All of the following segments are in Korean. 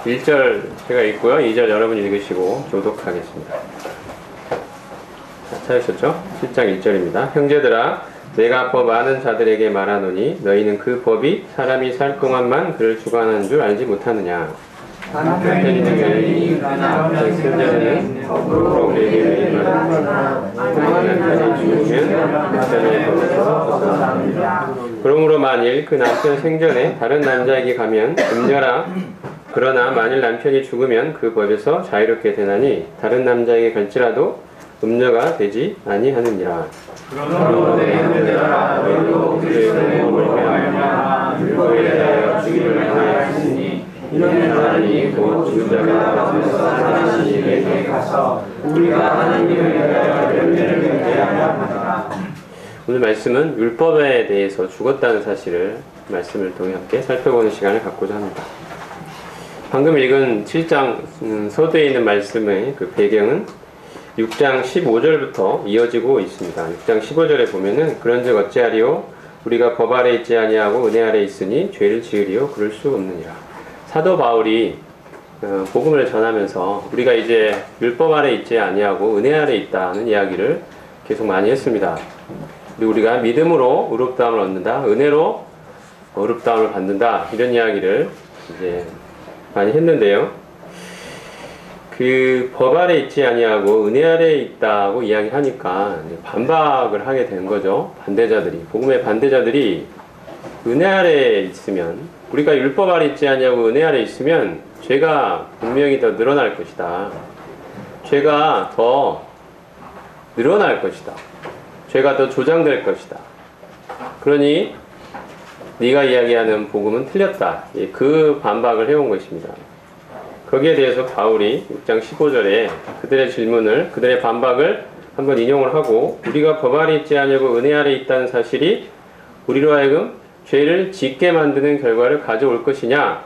1절 제가 읽고요. 2절 여러분이 읽으시고 교독하겠습니다. 찾으셨죠? 7장 1절입니다. 형제들아, 내가 법 아는 자들에게 말하노니 너희는 그 법이 사람이 살 동안만 그를 주관하는 줄 알지 못하느냐. 남편이 되니 생전에는 법으로 우리에게 말하노라. 남편이 죽으면 남편의 법에서 벗어납니다. 그러므로 만일 그 남편 생전에 다른 남자에게 가면 음녀라. 그러나 만일 남편이 죽으면 그 법에서 자유롭게 되나니 다른 남자에게 갈지라도 음녀가 되지 아니하느니라. 그러므로 내 형제들아, 너희도 그리스도의 몸을 말미암아 율법에 대하여 죽임을 당하였으니 이런 사람이 곧 주자가 앞에서 하나님 이에게 가서 우리가 하나님에 대하여 열매를 맺게 하려 하노라. 오늘 말씀은 율법에 대해서 죽었다는 사실을 말씀을 통해 함께 살펴보는 시간을 갖고자 합니다. 방금 읽은 7장 서두에 있는 말씀의 그 배경은 6장 15절부터 이어지고 있습니다. 6장 15절에 보면은 그런즉 어찌하리요? 우리가 법 아래 있지 아니하고 은혜 아래 있으니 죄를 지으리요? 그럴 수 없느니라. 사도 바울이 복음을 전하면서 우리가 이제 율법 아래 있지 아니하고 은혜 아래 있다는 이야기를 계속 많이 했습니다. 그리고 우리가 믿음으로 의롭다함을 얻는다, 은혜로 의롭다함을 받는다, 이런 이야기를 이제 많이 했는데요. 그 법 아래 있지 아니하고 은혜 아래 있다고 이야기하니까 반박을 하게 되는 거죠. 반대자들이, 복음의 반대자들이 은혜 아래 있으면, 우리가 율법 아래 있지 아니하고 은혜 아래 있으면 죄가 분명히 더 늘어날 것이다. 죄가 더 늘어날 것이다. 죄가 더 조장될 것이다. 그러니 네가 이야기하는 복음은 틀렸다. 그 반박을 해온 것입니다. 거기에 대해서 바울이 6장 15절에 그들의 질문을, 그들의 반박을 한번 인용을 하고, 우리가 법 아래 있지 아니하고 은혜 아래 있다는 사실이 우리로 하여금 죄를 짓게 만드는 결과를 가져올 것이냐?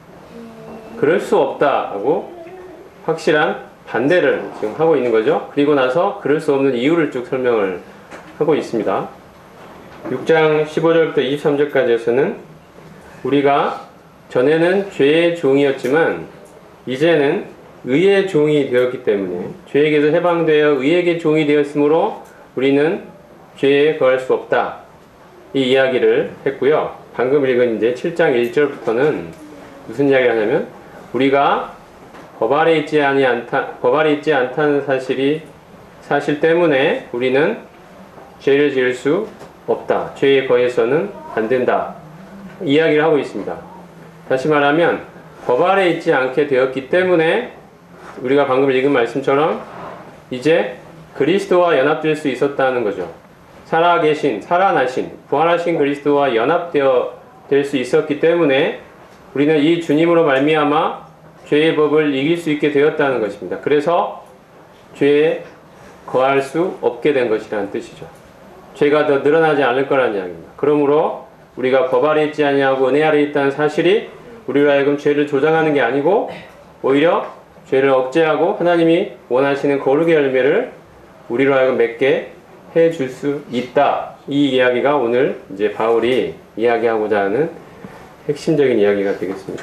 그럴 수 없다고 확실한 반대를 지금 하고 있는 거죠. 그리고 나서 그럴 수 없는 이유를 쭉 설명을 하고 있습니다. 6장 15절부터 23절까지에서는 우리가 전에는 죄의 종이었지만 이제는 의의 종이 되었기 때문에, 죄에게서 해방되어 의에게 종이 되었으므로 우리는 죄에 거할 수 없다, 이 이야기를 했고요. 방금 읽은 이제 7장 1절부터는 무슨 이야기를 하냐면, 우리가 법 아래 있지 않다는 사실 때문에 우리는 죄를 지을 수 없다, 죄에 거해서는 안 된다, 이야기를 하고 있습니다. 다시 말하면 법 아래 있지 않게 되었기 때문에 우리가 방금 읽은 말씀처럼 이제 그리스도와 연합될 수 있었다는 거죠. 살아나신, 부활하신 그리스도와 연합되어 될 수 있었기 때문에 우리는 이 주님으로 말미암아 죄의 법을 이길 수 있게 되었다는 것입니다. 그래서 죄에 거할 수 없게 된 것이라는 뜻이죠. 죄가 더 늘어나지 않을 거라는 이야기입니다. 그러므로 우리가 법 아래 있지 아니하고 은혜 아래 있다는 사실이 우리로 하여금 죄를 조장하는 게 아니고 오히려 죄를 억제하고 하나님이 원하시는 거룩의 열매를 우리로 하여금 맺게 해줄 수 있다. 이 이야기가 오늘 이제 바울이 이야기하고자 하는 핵심적인 이야기가 되겠습니다.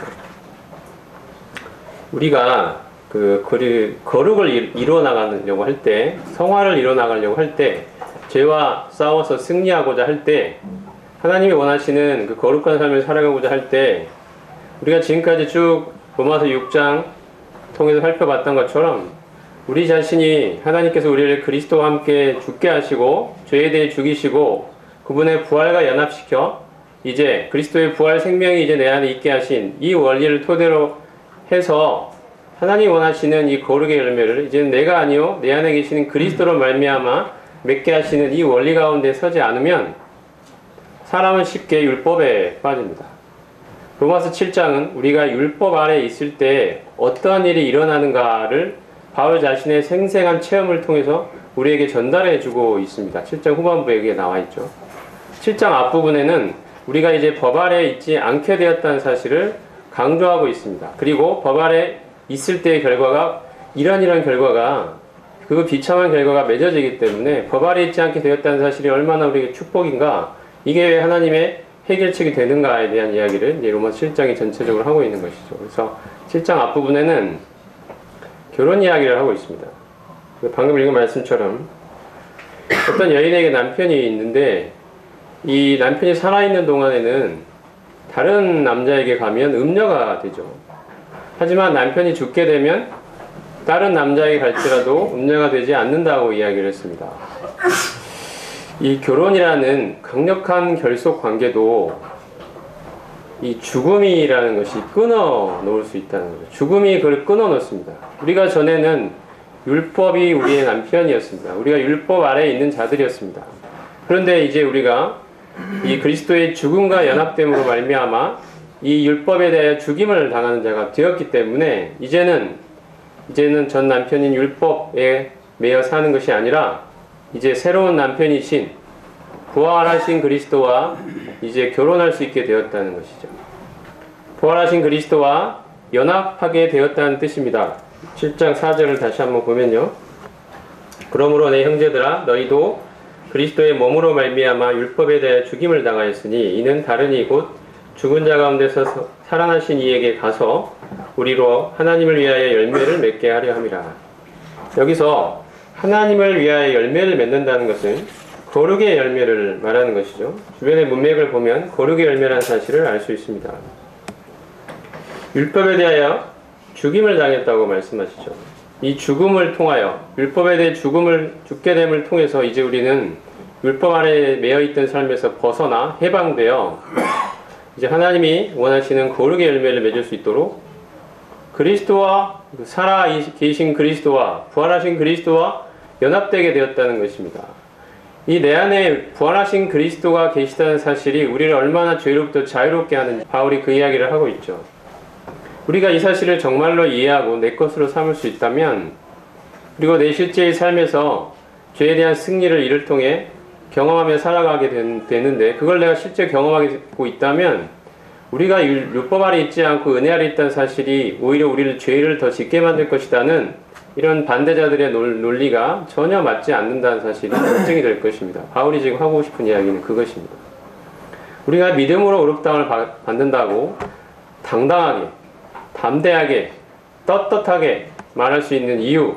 우리가 거룩을 이루어나가려고 할 때, 성화를 이루어나가려고 할 때, 죄와 싸워서 승리하고자 할 때, 하나님이 원하시는 그 거룩한 삶을 살아가고자 할 때, 우리가 지금까지 쭉 로마서 6장 통해서 살펴봤던 것처럼 우리 자신이 하나님께서 우리를 그리스도와 함께 죽게 하시고 죄에 대해 죽이시고 그분의 부활과 연합시켜 이제 그리스도의 부활 생명이 이제 내 안에 있게 하신 이 원리를 토대로 해서 하나님이 원하시는 이 거룩의 열매를 이제는 내가 아니요 내 안에 계시는 그리스도로 말미암아 맺게 하시는 이 원리 가운데 서지 않으면 사람은 쉽게 율법에 빠집니다. 로마서 7장은 우리가 율법 아래 있을 때 어떠한 일이 일어나는가를 바울 자신의 생생한 체험을 통해서 우리에게 전달해 주고 있습니다. 7장 후반부에 여기에 나와 있죠. 7장 앞부분에는 우리가 이제 법 아래 있지 않게 되었다는 사실을 강조하고 있습니다. 그리고 법 아래 있을 때의 결과가 이런 결과가, 그 비참한 결과가 맺어지기 때문에 법 아래 있지 않게 되었다는 사실이 얼마나 우리에게 축복인가, 이게 왜 하나님의 해결책이 되는가에 대한 이야기를 이제 로마서 7장이 전체적으로 하고 있는 것이죠. 그래서 7장 앞부분에는 결혼 이야기를 하고 있습니다. 방금 읽은 말씀처럼 어떤 여인에게 남편이 있는데 이 남편이 살아있는 동안에는 다른 남자에게 가면 음녀가 되죠. 하지만 남편이 죽게 되면 다른 남자에게 갈지라도 음녀가 되지 않는다고 이야기를 했습니다. 이 결혼이라는 강력한 결속 관계도 이 죽음이라는 것이 끊어 놓을 수 있다는 거죠. 죽음이 그걸 끊어 놓습니다. 우리가 전에는 율법이 우리의 남편이었습니다. 우리가 율법 아래에 있는 자들이었습니다. 그런데 이제 우리가 이 그리스도의 죽음과 연합됨으로 말미암아 이 율법에 대해 죽임을 당하는 자가 되었기 때문에 이제는 전 남편인 율법에 매여 사는 것이 아니라 이제 새로운 남편이신 부활하신 그리스도와 이제 결혼할 수 있게 되었다는 것이죠. 부활하신 그리스도와 연합하게 되었다는 뜻입니다. 7장 4절을 다시 한번 보면요. 그러므로 내 형제들아 너희도 그리스도의 몸으로 말미암아 율법에 대해 죽임을 당하였으니 이는 다른 곧 죽은 자 가운데서 살아나신 이에게 가서 우리로 하나님을 위하여 열매를 맺게 하려 함이라. 여기서 하나님을 위하여 열매를 맺는다는 것은 거룩의 열매를 말하는 것이죠. 주변의 문맥을 보면 거룩의 열매라는 사실을 알 수 있습니다. 율법에 대하여 죽임을 당했다고 말씀하시죠. 이 죽음을 통하여 율법에 대해 죽게 됨을 통해서 이제 우리는 율법 아래 매여 있던 삶에서 벗어나 해방되어 이제 하나님이 원하시는 거룩의 열매를 맺을 수 있도록 그리스도와 살아 계신 그리스도와 부활하신 그리스도와 연합되게 되었다는 것입니다. 이 내 안에 부활하신 그리스도가 계시다는 사실이 우리를 얼마나 죄로부터 자유롭게 하는지 바울이 그 이야기를 하고 있죠. 우리가 이 사실을 정말로 이해하고 내 것으로 삼을 수 있다면 그리고 내 실제의 삶에서 죄에 대한 승리를 이를 통해 경험하며 살아가게 되는데 그걸 내가 실제 경험하고 있다면 우리가 율법 아래 있지 않고 은혜 아래 있다는 사실이 오히려 우리를 죄를 더 짓게 만들 것이라는 이런 반대자들의 논리가 전혀 맞지 않는다는 사실이 입증이 될 것입니다. 바울이 지금 하고 싶은 이야기는 그것입니다. 우리가 믿음으로 의롭다함을 받는다고 당당하게 담대하게 떳떳하게 말할 수 있는 이유,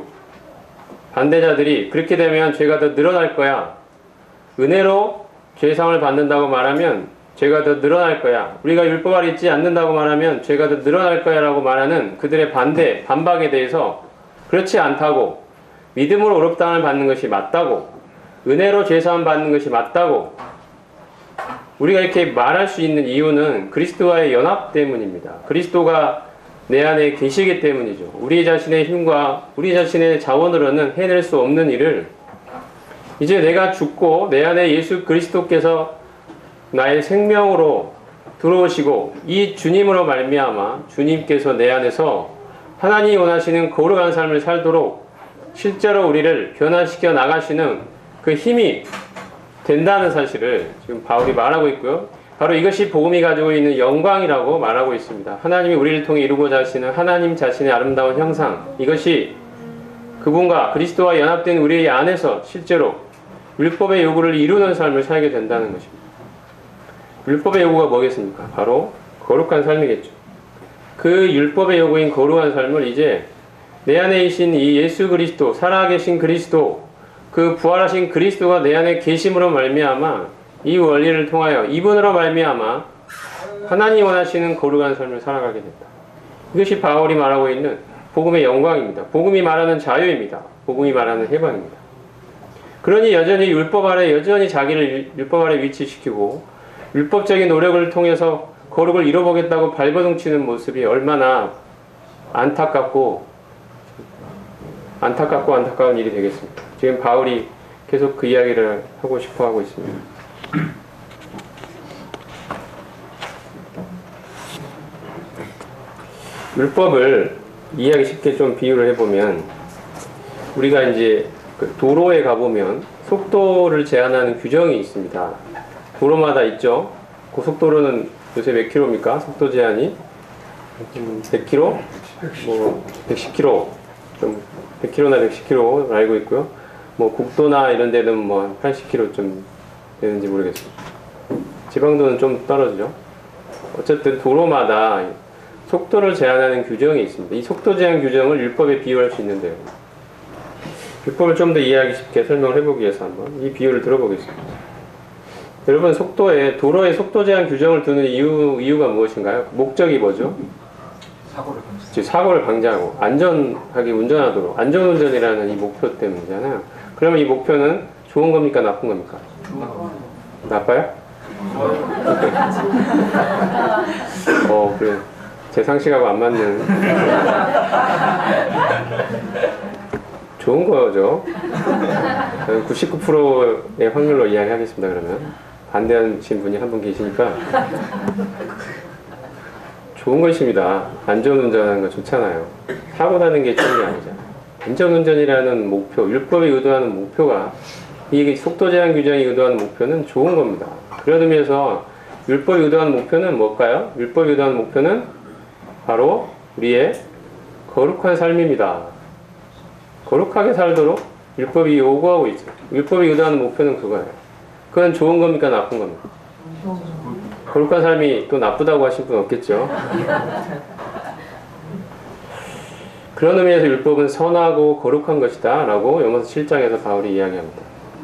반대자들이 그렇게 되면 죄가 더 늘어날 거야, 은혜로 죄상을 받는다고 말하면 죄가 더 늘어날 거야, 우리가 율법 아래 있지 않는다고 말하면 죄가 더 늘어날 거야 라고 말하는 그들의 반박에 대해서 그렇지 않다고, 믿음으로 의롭다함을 받는 것이 맞다고, 은혜로 죄사함 받는 것이 맞다고 우리가 이렇게 말할 수 있는 이유는 그리스도와의 연합 때문입니다. 그리스도가 내 안에 계시기 때문이죠. 우리 자신의 힘과 우리 자신의 자원으로는 해낼 수 없는 일을 이제 내가 죽고 내 안에 예수 그리스도께서 나의 생명으로 들어오시고 이 주님으로 말미암아 주님께서 내 안에서 하나님이 원하시는 거룩한 삶을 살도록 실제로 우리를 변화시켜 나가시는 그 힘이 된다는 사실을 지금 바울이 말하고 있고요. 바로 이것이 복음이 가지고 있는 영광이라고 말하고 있습니다. 하나님이 우리를 통해 이루고자 하시는 하나님 자신의 아름다운 형상, 이것이 그분과 그리스도와 연합된 우리 안에서 실제로 율법의 요구를 이루는 삶을 살게 된다는 것입니다. 율법의 요구가 뭐겠습니까? 바로 거룩한 삶이겠죠. 그 율법의 요구인 거룩한 삶을 이제 내 안에 계신 이 예수 그리스도, 살아계신 그리스도, 그 부활하신 그리스도가 내 안에 계심으로 말미암아 이 원리를 통하여 이분으로 말미암아 하나님이 원하시는 거룩한 삶을 살아가게 된다. 이것이 바울이 말하고 있는 복음의 영광입니다. 복음이 말하는 자유입니다. 복음이 말하는 해방입니다. 그러니 여전히 율법 아래 여전히 자기를 율법 아래 위치시키고 율법적인 노력을 통해서 거룩을 이뤄보겠다고 발버둥치는 모습이 얼마나 안타까운 일이 되겠습니까? 지금 바울이 계속 그 이야기를 하고 싶어 하고 있습니다. 율법을 이해하기 쉽게 좀 비유를 해보면 우리가 이제 도로에 가보면 속도를 제한하는 규정이 있습니다. 도로마다 있죠. 고속도로는 요새 몇 킬로입니까? 속도 제한이 100km? 뭐 110km, 좀 100km나 110km 알고 있고요. 뭐 국도나 이런 데는 뭐 80km 좀 되는지 모르겠습니다. 지방도는 좀 떨어지죠. 어쨌든 도로마다 속도를 제한하는 규정이 있습니다. 이 속도 제한 규정을 율법에 비유할 수 있는데요. 율법을 좀 더 이해하기 쉽게 설명을 해보기 위해서 한번 이 비유를 들어보겠습니다. 여러분, 도로에 속도 제한 규정을 두는 이유가 무엇인가요? 목적이 뭐죠? 사고를 방지하고 안전하게 운전하도록, 안전운전이라는 이 목표 때문이잖아요. 그러면 이 목표는 좋은 겁니까? 나쁜 겁니까? 나빠요? 그래. 제 상식하고 안 맞는. 좋은 거죠. 99%의 확률로 이야기하겠습니다, 그러면. 반대하신 분이 한 분 계시니까. 좋은 것입니다. 안전운전하는 거 좋잖아요. 사고 나는 게 좋은 게 아니잖아요. 안전운전이라는 목표, 율법이 의도하는 목표가, 이 속도 제한 규정이 의도하는 목표는 좋은 겁니다. 그런 의미에서 율법이 의도하는 목표는 뭘까요? 율법이 의도하는 목표는 바로 우리의 거룩한 삶입니다. 거룩하게 살도록 율법이 요구하고 있죠. 율법이 의도하는 목표는 그거예요. 그건 좋은 겁니까? 나쁜 겁니까? 거룩한 삶이 또 나쁘다고 하실 분 없겠죠? 그런 의미에서 율법은 선하고 거룩한 것이다 라고 요마서 7장에서 바울이 이야기합니다.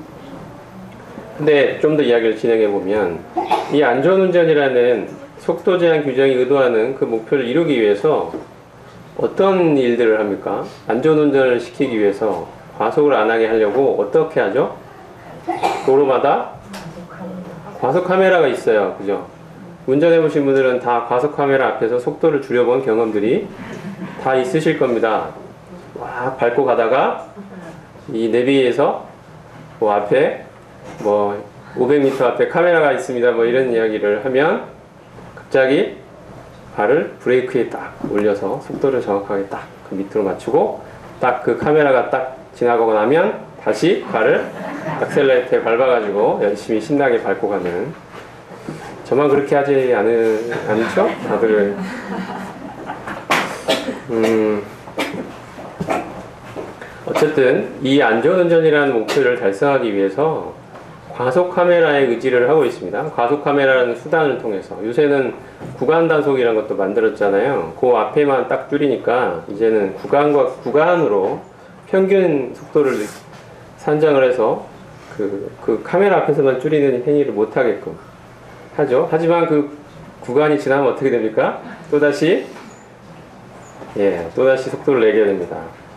근데 좀 더 이야기를 진행해 보면 이 안전운전이라는 속도 제한 규정이 의도하는 그 목표를 이루기 위해서 어떤 일들을 합니까? 안전운전을 시키기 위해서 과속을 안 하게 하려고 어떻게 하죠? 도로마다 과속 카메라가 있어요. 그죠? 운전해 보신 분들은 다 과속 카메라 앞에서 속도를 줄여본 경험들이 다 있으실 겁니다. 막 밟고 가다가 이 내비에서 앞에 500m 앞에 카메라가 있습니다. 이런 이야기를 하면 갑자기 발을 브레이크에 딱 올려서 속도를 정확하게 딱 그 밑으로 맞추고 딱 그 카메라가 딱 지나가고 나면 다시 발을 악셀레이터에 밟아가지고 열심히 신나게 밟고 가는. 저만 그렇게 하지 않죠? 다들. 어쨌든 이 안전운전이라는 목표를 달성하기 위해서 과속 카메라에 의지를 하고 있습니다. 과속 카메라라는 수단을 통해서 요새는 구간 단속이라는 것도 만들었잖아요. 그 앞에만 딱 줄이니까 이제는 구간과 구간으로 평균 속도를 산정을 해서 그 카메라 앞에서만 줄이는 행위를 못 하게끔 하죠. 하지만 그 구간이 지나면 어떻게 됩니까? 또다시 속도를 내게 됩니다.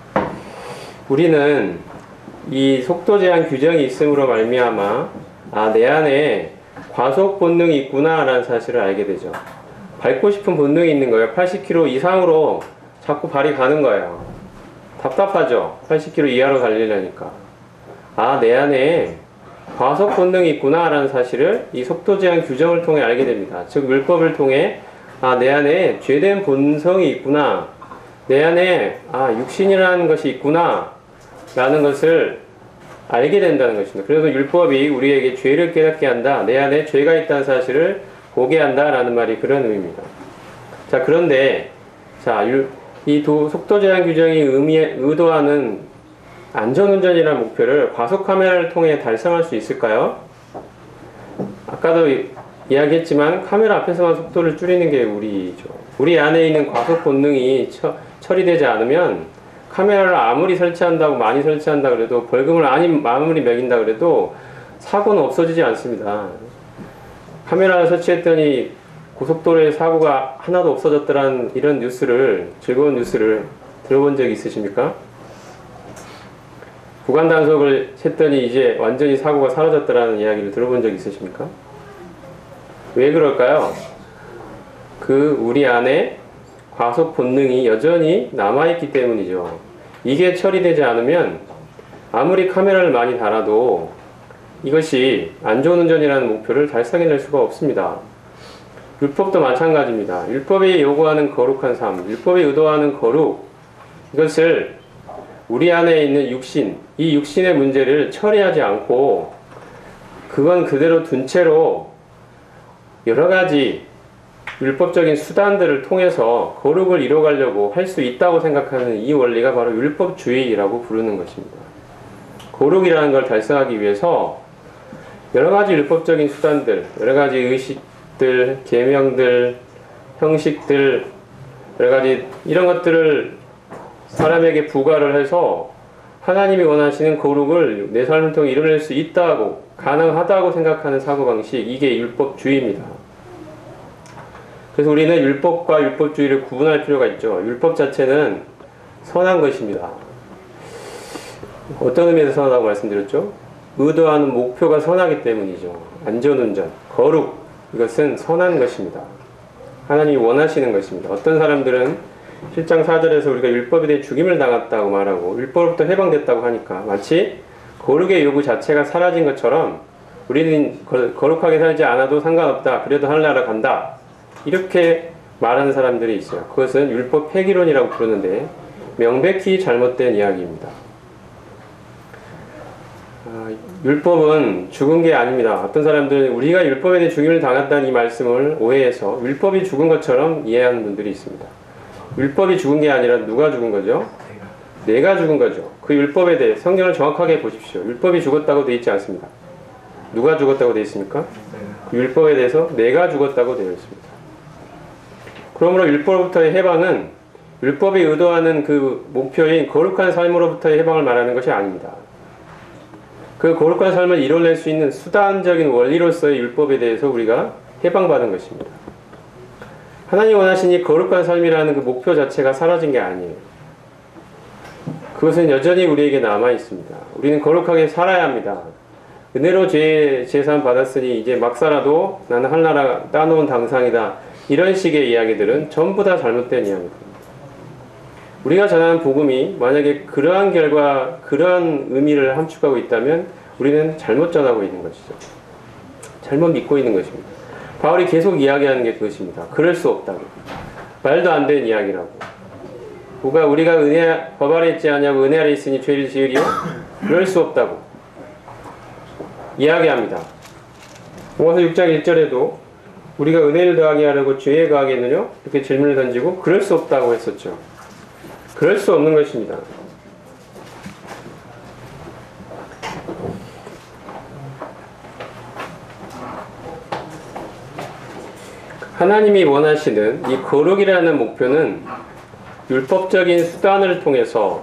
우리는 이 속도 제한 규정이 있음으로 말미암아 내 안에 과속 본능이 있구나 라는 사실을 알게 되죠. 밟고 싶은 본능이 있는 거예요. 80km 이상으로 자꾸 발이 가는 거예요. 답답하죠. 80km 이하로 달리려니까. 내 안에 과속 본능이 있구나 라는 사실을 이 속도 제한 규정을 통해 알게 됩니다. 즉 율법을 통해 내 안에 죄된 본성이 있구나, 내 안에 육신이라는 것이 있구나 라는 것을 알게 된다는 것입니다. 그래서 율법이 우리에게 죄를 깨닫게 한다, 내 안에 죄가 있다는 사실을 보게 한다 라는 말이 그런 의미입니다. 자, 그런데 이 속도 제한 규정이 의도하는 안전운전이라는 목표를 과속 카메라를 통해 달성할 수 있을까요? 아까도 이야기했지만 카메라 앞에서만 속도를 줄이는 게 우리죠. 우리 안에 있는 과속 본능이 처리되지 않으면 카메라를 아무리 많이 설치한다 그래도, 벌금을 아무리 매긴다 그래도 사고는 없어지지 않습니다. 카메라를 설치했더니 고속도로에 사고가 하나도 없어졌더라는 이런 즐거운 뉴스를 들어본 적 있으십니까? 구간 단속을 했더니 이제 완전히 사고가 사라졌더라는 이야기를 들어본 적 있으십니까? 왜 그럴까요? 우리 안에 과속 본능이 여전히 남아있기 때문이죠. 이게 처리되지 않으면 아무리 카메라를 많이 달아도 이것이 안전운전이라는 목표를 달성해낼 수가 없습니다. 율법도 마찬가지입니다. 율법이 요구하는 거룩한 삶, 율법이 의도하는 거룩, 이것을 우리 안에 있는 육신, 이 육신의 문제를 처리하지 않고 그건 그대로 둔 채로 여러 가지 율법적인 수단들을 통해서 거룩을 이뤄가려고 할 수 있다고 생각하는 이 원리가 바로 율법주의라고 부르는 것입니다. 거룩이라는 걸 달성하기 위해서 여러 가지 율법적인 수단들, 여러 가지 의식들, 계명들, 형식들, 여러 가지 이런 것들을 사람에게 부과를 해서 하나님이 원하시는 거룩을 내 삶을 통해 이뤄낼 수 있다고, 가능하다고 생각하는 사고방식, 이게 율법주의입니다. 그래서 우리는 율법과 율법주의를 구분할 필요가 있죠. 율법 자체는 선한 것입니다. 어떤 의미에서 선하다고 말씀드렸죠? 의도하는 목표가 선하기 때문이죠. 안전운전, 거룩, 이것은 선한 것입니다. 하나님이 원하시는 것입니다. 어떤 사람들은 7장 4절에서 우리가 율법에 대해 죽임을 당했다고 말하고 율법으로부터 해방됐다고 하니까 마치 거룩의 요구 자체가 사라진 것처럼 우리는 거룩하게 살지 않아도 상관없다, 그래도 하늘나라 간다, 이렇게 말하는 사람들이 있어요. 그것은 율법 폐기론이라고 부르는데 명백히 잘못된 이야기입니다. 율법은 죽은 게 아닙니다. 어떤 사람들은 우리가 율법에 대해 죽임을 당했다는 이 말씀을 오해해서 율법이 죽은 것처럼 이해하는 분들이 있습니다. 율법이 죽은 게 아니라 누가 죽은 거죠? 내가 죽은 거죠. 그 율법에 대해 성경을 정확하게 보십시오. 율법이 죽었다고 되어 있지 않습니다. 누가 죽었다고 되어 있습니까? 그 율법에 대해서 내가 죽었다고 되어 있습니다. 그러므로 율법으로부터의 해방은 율법이 의도하는 그 목표인 거룩한 삶으로부터의 해방을 말하는 것이 아닙니다. 그 거룩한 삶을 이뤄낼 수 있는 수단적인 원리로서의 율법에 대해서 우리가 해방받은 것입니다. 하나님 원하시니 거룩한 삶이라는 그 목표 자체가 사라진 게 아니에요. 그것은 여전히 우리에게 남아 있습니다. 우리는 거룩하게 살아야 합니다. 은혜로 죄 제산 받았으니 이제 막 살아도 나는 하늘나라 따놓은 당상이다, 이런 식의 이야기들은 전부 다 잘못된 이야기입니다. 우리가 전하는 복음이 만약에 그러한 결과, 그러한 의미를 함축하고 있다면 우리는 잘못 전하고 있는 것이죠. 잘못 믿고 있는 것입니다. 바울이 계속 이야기하는 게 그것입니다. 그럴 수 없다고. 말도 안 되는 이야기라고. 우리가 법 아래 있지 않냐고 은혜 아래 있으니 죄를 지으리요? 그럴 수 없다고 이야기합니다. 로마서 6장 1절에도 우리가 은혜를 더하게 하려고 죄에 가하겠느냐? 이렇게 질문을 던지고 그럴 수 없다고 했었죠. 그럴 수 없는 것입니다. 하나님이 원하시는 이 거룩이라는 목표는 율법적인 수단을 통해서,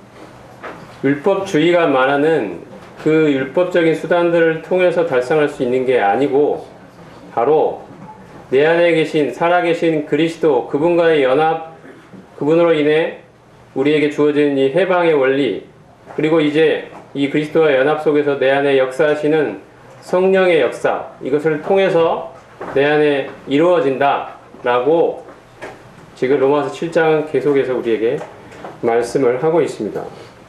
율법주의가 말하는 그 율법적인 수단들을 통해서 달성할 수 있는 게 아니고 바로 내 안에 계신 살아계신 그리스도, 그분과의 연합, 그분으로 인해 우리에게 주어진 이 해방의 원리, 그리고 이제 이 그리스도와 연합 속에서 내 안에 역사하시는 성령의 역사, 이것을 통해서 내 안에 이루어진다 라고 지금 로마서 7장은 계속해서 우리에게 말씀을 하고 있습니다.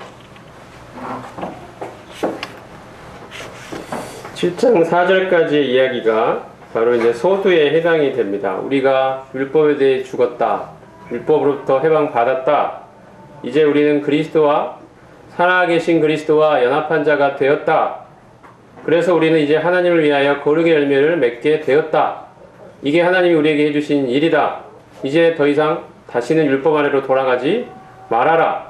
7장 4절까지의 이야기가 바로 이제 소두에 해당이 됩니다. 우리가 율법에 대해 죽었다, 율법으로부터 해방받았다, 이제 우리는 그리스도와, 살아계신 그리스도와 연합한 자가 되었다, 그래서 우리는 이제 하나님을 위하여 거룩의 열매를 맺게 되었다, 이게 하나님이 우리에게 해주신 일이다, 이제 더 이상 다시는 율법 아래로 돌아가지 말아라.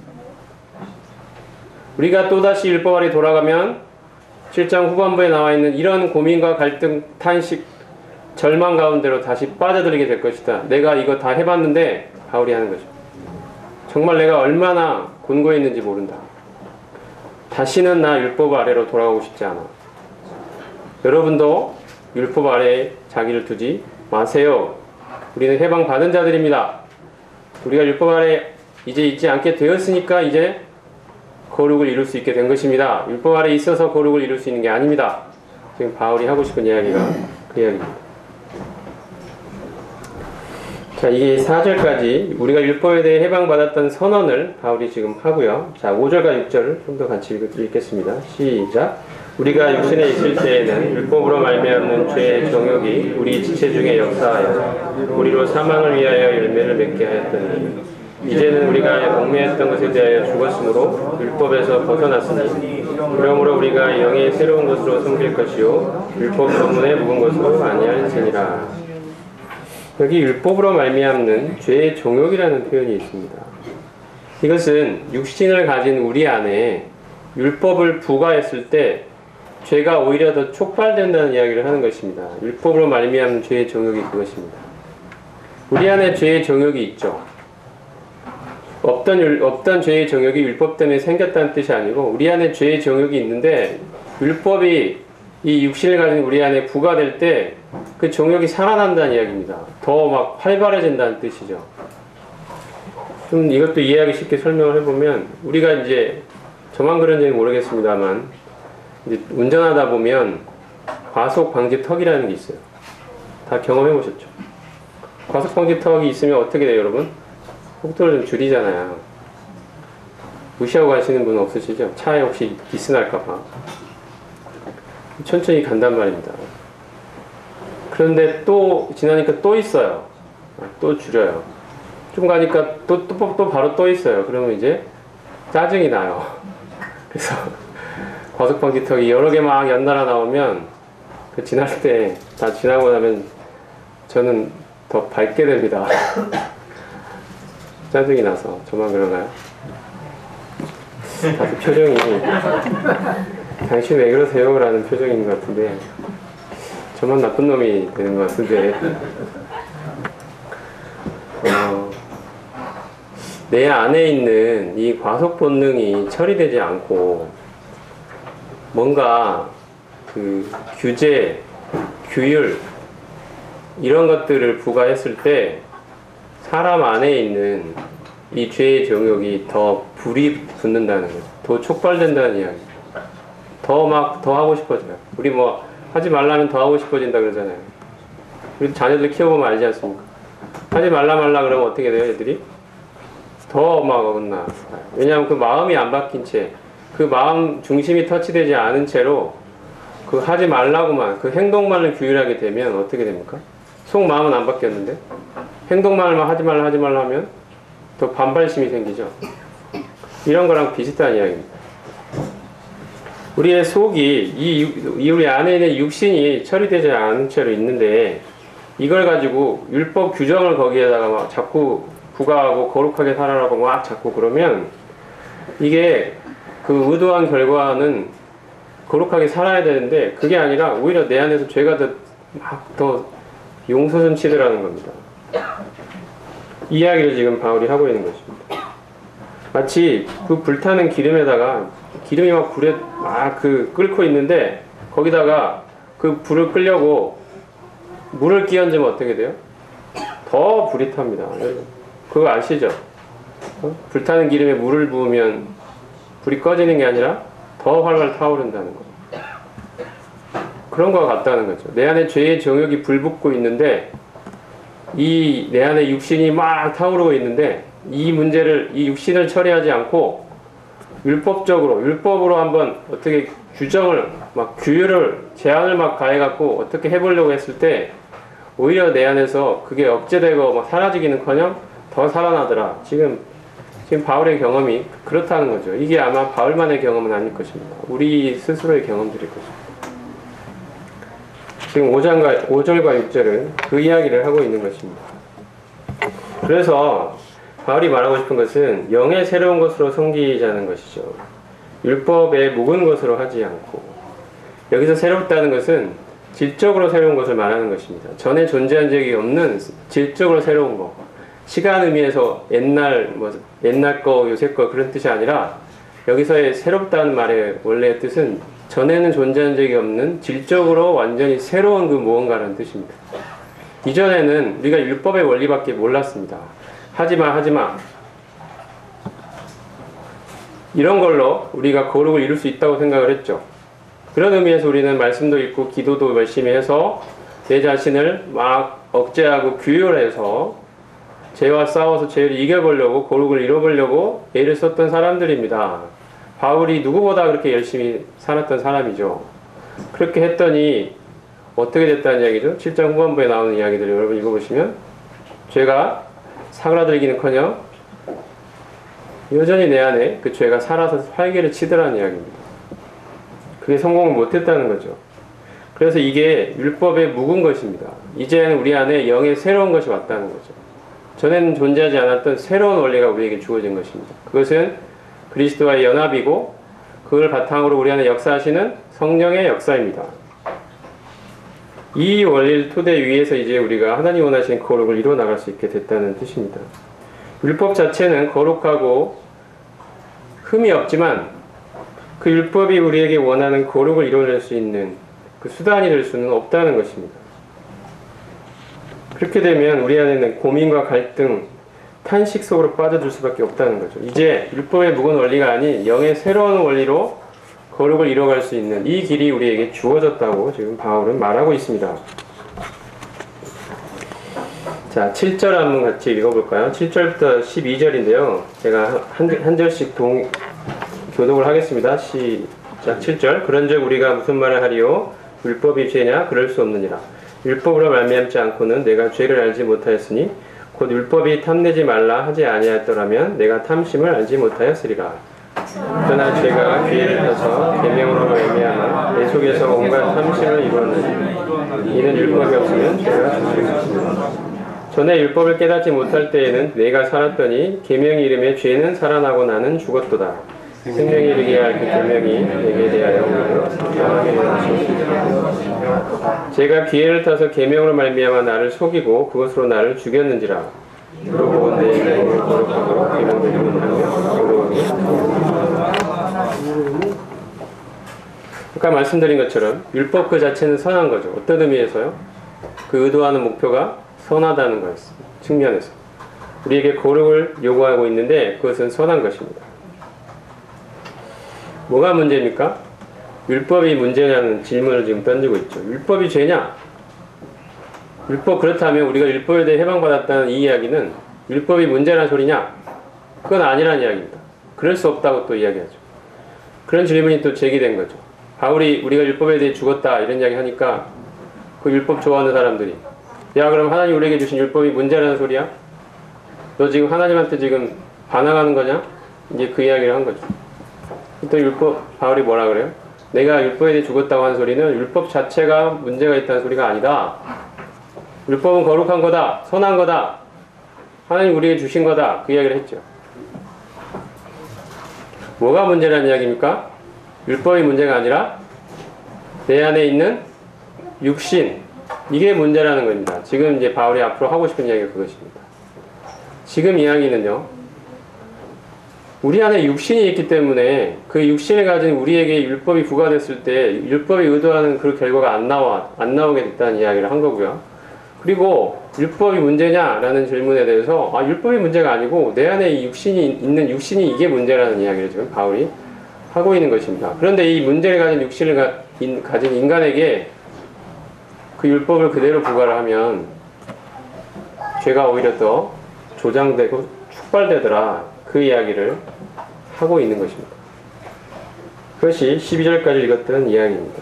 우리가 또다시 율법 아래 돌아가면 7장 후반부에 나와 있는 이런 고민과 갈등, 탄식, 절망 가운데로 다시 빠져들게 될 것이다. 내가 이거 다 해봤는데, 바울이 하는 거죠. 정말 내가 얼마나 곤고했는지 모른다. 다시는 나 율법 아래로 돌아가고 싶지 않아. 여러분도 율법 아래에 자기를 두지 마세요. 우리는 해방받은 자들입니다. 우리가 율법 아래 이제 있지 않게 되었으니까 이제 거룩을 이룰 수 있게 된 것입니다. 율법 아래 있어서 거룩을 이룰 수 있는 게 아닙니다. 지금 바울이 하고 싶은 이야기가 그 이야기입니다. 자, 이게 4절까지 우리가 율법에 대해 해방받았던 선언을 바울이 지금 하고요. 자, 5절과 6절을 좀 더 같이 읽겠습니다. 시작. 우리가 육신에 있을 때에는 율법으로 말미암는 죄의 정욕이 우리 지체 중에 역사하여 우리로 사망을 위하여 열매를 맺게 하였더니 이제는 우리가 얽매였던 것에 대하여 죽었으므로 율법에서 벗어났으니 그러므로 우리가 영의 새로운 것으로 섬길 것이요 율법 전문에 묵은 것으로 아니할지니라. 여기 율법으로 말미암는 죄의 정욕이라는 표현이 있습니다. 이것은 육신을 가진 우리 안에 율법을 부과했을 때 죄가 오히려 더 촉발된다는 이야기를 하는 것입니다. 율법으로 말미암은 죄의 정욕이 그것입니다. 우리 안에 죄의 정욕이 있죠. 없던 죄의 정욕이 율법 때문에 생겼다는 뜻이 아니고 우리 안에 죄의 정욕이 있는데 율법이 이 육신을 가진 우리 안에 부과될 때 그 정욕이 살아난다는 이야기입니다. 더 막 활발해진다는 뜻이죠. 좀 이것도 이해하기 쉽게 설명을 해보면 우리가 이제 저만 그런지는 모르겠습니다만 이제 운전하다 보면 과속 방지턱이라는 게 있어요. 다 경험해 보셨죠? 과속 방지턱이 있으면 어떻게 돼요, 여러분? 속도를 좀 줄이잖아요. 무시하고 가시는 분 없으시죠? 차에 혹시 기스 날까봐 천천히 간단 말입니다. 그런데 또 지나니까 또 있어요. 또 줄여요. 좀 가니까 또 바로 또 있어요. 그러면 이제 짜증이 나요. 그래서 과속 방지턱이 여러 개 막 연달아 나오면 그 지날 때 다 지나고 나면 저는 더 밟게 됩니다. 짜증이 나서. 저만 그런가요? 다들 표정이 당신 왜 그러세요? 라는 표정인 것 같은데 저만 나쁜 놈이 되는 것 같은데 내 안에 있는 이 과속 본능이 처리되지 않고 뭔가 그 규제, 규율 이런 것들을 부과했을 때 사람 안에 있는 이 죄의 정욕이 더 불이 붙는다는 거죠. 더 촉발된다는 이야기. 더 하고 싶어져요. 우리 뭐 하지 말라면 더 하고 싶어진다 그러잖아요. 우리 자녀들 키워보면 알지 않습니까? 하지 말라 그러면 어떻게 돼요, 애들이? 더 막 어긋나. 왜냐하면 그 마음이 안 바뀐 채, 그 마음 중심이 터치되지 않은 채로 그 하지 말라고만, 그 행동만을 규율하게 되면 어떻게 됩니까? 속 마음은 안 바뀌었는데 행동만을 하지 말라 하면 더 반발심이 생기죠. 이런 거랑 비슷한 이야기입니다. 우리의 속이 우리 안에 있는 육신이 처리되지 않은 채로 있는데 이걸 가지고 율법 규정을 거기에다가 막 자꾸 부과하고 거룩하게 살아라고 막 자꾸 그러면 이게 그 의도한 결과는 거룩하게 살아야 되는데 그게 아니라 오히려 내 안에서 죄가 더 용솟음 치더라는 겁니다. 이 이야기를 지금 바울이 하고 있는 것입니다. 마치 그 불타는 기름에다가 기름이 막 불에 끓고 있는데 거기다가 그 불을 끄려고 물을 끼얹으면 어떻게 돼요? 더 불이 탑니다. 그거 아시죠? 불타는 기름에 물을 부으면 불이 꺼지는 게 아니라 더 활활 타오른다는 거. 그런 거와 같다는 거죠. 내 안에 죄의 정욕이 불붙고 있는데 이 내 안에 육신이 막 타오르고 있는데 이 육신을 처리하지 않고 율법으로 한번 어떻게 규정을 규율을 제한을 가해갖고 어떻게 해보려고 했을 때 오히려 내 안에서 그게 억제되고 사라지기는커녕 더 살아나더라. 지금 바울의 경험이 그렇다는 거죠. 이게 아마 바울만의 경험은 아닐 것입니다. 우리 스스로의 경험들일 것입니다. 지금 5절과 6절은 그 이야기를 하고 있는 것입니다. 그래서 바울이 말하고 싶은 것은 영의 새로운 것으로 섬기자는 것이죠. 율법의 묵은 것으로 하지 않고. 여기서 새롭다는 것은 질적으로 새로운 것을 말하는 것입니다. 전에 존재한 적이 없는 질적으로 새로운 것. 시간 의미에서 옛날 거, 요새 거 그런 뜻이 아니라 여기서의 새롭다는 말의 원래의 뜻은 전에는 존재한 적이 없는 질적으로 완전히 새로운 그 무언가라는 뜻입니다. 이전에는 우리가 율법의 원리밖에 몰랐습니다. 하지마. 이런 걸로 우리가 거룩을 이룰 수 있다고 생각을 했죠. 그런 의미에서 우리는 말씀도 읽고 기도도 열심히 해서 내 자신을 억제하고 규율해서 죄와 싸워서 죄를 이겨보려고 거룩을 이뤄보려고 애를 썼던 사람들입니다. 바울이 누구보다 그렇게 열심히 살았던 사람이죠. 그렇게 했더니 어떻게 됐다는 이야기죠? 7장 후반부에 나오는 이야기들 여러분 읽어보시면 죄가 사그라들기는커녕 여전히 내 안에 그 죄가 살아서 활개를 치더라는 이야기입니다. 그게 성공을 못했다는 거죠. 그래서 이게 율법에 묵은 것입니다. 이제는 우리 안에 영의 새로운 것이 왔다는 거죠. 전에는 존재하지 않았던 새로운 원리가 우리에게 주어진 것입니다. 그것은 그리스도와의 연합이고 그걸 바탕으로 우리 안에 역사하시는 성령의 역사입니다. 이 원리를 토대 위에서 이제 우리가 하나님 원하시는 거룩을 이루어 나갈 수 있게 됐다는 뜻입니다. 율법 자체는 거룩하고 흠이 없지만 그 율법이 우리에게 원하는 거룩을 이루어낼 수 있는 그 수단이 될 수는 없다는 것입니다. 그렇게 되면 우리 안에는 고민과 갈등, 탄식 속으로 빠져들 수밖에 없다는 거죠. 이제 율법의 묵은 원리가 아닌 영의 새로운 원리로 거룩을 이뤄갈 수 있는 이 길이 우리에게 주어졌다고 지금 바울은 말하고 있습니다. 자, 7절 한번 같이 읽어볼까요? 7절부터 12절인데요. 제가 한 절씩 교독을 하겠습니다. 시작. 7절. 그런즉 우리가 무슨 말을 하리요? 율법이 죄냐? 그럴 수 없느니라. 율법으로 말미암지 않고는 내가 죄를 알지 못하였으니 곧 율법이 탐내지 말라 하지 아니하였더라면 내가 탐심을 알지 못하였으리라. 그러나 죄가 기회를 타서 계명으로 말미암아 내 속에서 온갖 탐심을 이루었느니 이는 율법이 없으면 죄가 죽을 것입니다. 전에 율법을 깨닫지 못할 때에는 내가 살았더니 계명이 이름에 죄는 살아나고 나는 죽었도다. 생명이 이르게 할 그 계명이 내게 대하여 오히려 상하게 되었습니다. 제가 기회를 타서 계명으로 말미암아 나를 속이고 그것으로 나를 죽였는지라. 그러고 내 계명을 거룩하고 계명을 이루는 아까 말씀드린 것처럼 율법 그 자체는 선한 거죠. 어떤 의미에서요? 그 의도하는 목표가 선하다는 거였습니다. 측면에서 우리에게 거룩을 요구하고 있는데 그것은 선한 것입니다. 뭐가 문제입니까? 율법이 문제냐는 질문을 지금 던지고 있죠. 율법이 죄냐? 율법 그렇다면 우리가 율법에 대해 해방받았다는 이 이야기는 율법이 문제라는 소리냐? 그건 아니라는 이야기입니다. 그럴 수 없다고 또 이야기하죠. 그런 질문이 또 제기된 거죠. 바울이 우리가 율법에 대해 죽었다 이런 이야기 하니까 그 율법 좋아하는 사람들이 야 그럼 하나님 우리에게 주신 율법이 문제라는 소리야? 너 지금 하나님한테 지금 반항하는 거냐? 이제 그 이야기를 한 거죠. 또 율법, 바울이 뭐라 그래요? 내가 율법에 대해 죽었다고 하는 소리는 율법 자체가 문제가 있다는 소리가 아니다. 율법은 거룩한 거다. 선한 거다. 하나님 우리에게 주신 거다. 그 이야기를 했죠. 뭐가 문제라는 이야기입니까? 율법이 문제가 아니라 내 안에 있는 육신. 이게 문제라는 겁니다. 지금 이제 바울이 앞으로 하고 싶은 이야기가 그것입니다. 지금 이야기는요. 우리 안에 육신이 있기 때문에 그 육신을 가진 우리에게 율법이 부과됐을 때 율법이 의도하는 그 결과가 안 나오게 됐다는 이야기를 한 거고요. 그리고 율법이 문제냐라는 질문에 대해서 율법이 문제가 아니고 내 안에 이 육신이 있는 육신이 이게 문제라는 이야기를 지금 바울이 하고 있는 것입니다. 그런데 이 문제를 가진 육신을 가진 인간에게 그 율법을 그대로 부과를 하면 죄가 오히려 더 조장되고 축발되더라. 그 이야기를 하고 있는 것입니다. 그것이 12절까지 읽었던 이야기입니다.